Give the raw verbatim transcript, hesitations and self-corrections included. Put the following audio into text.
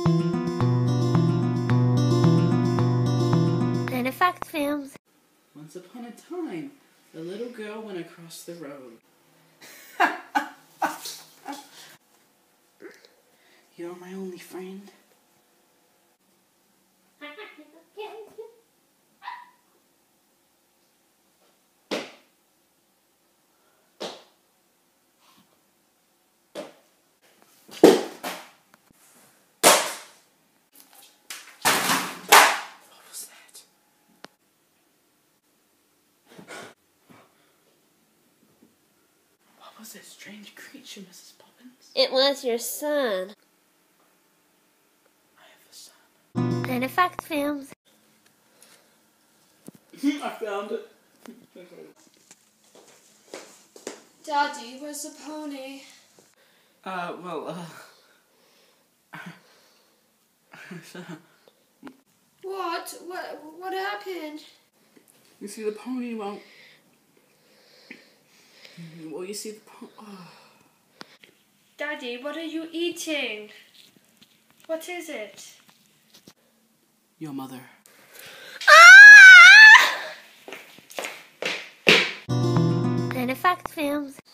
Fact films. Once upon a time, a little girl went across the road. You're my only friend. What was that strange creature, Missus Poppins? It was your son. I have a son. Planet Fact films. I found it. Daddy, where's the pony? Uh, well, uh... What? What? What happened? You see the pony won't... Well, you see the pony... Oh. Daddy, what are you eating? What is it? Your mother. Planet Fact films.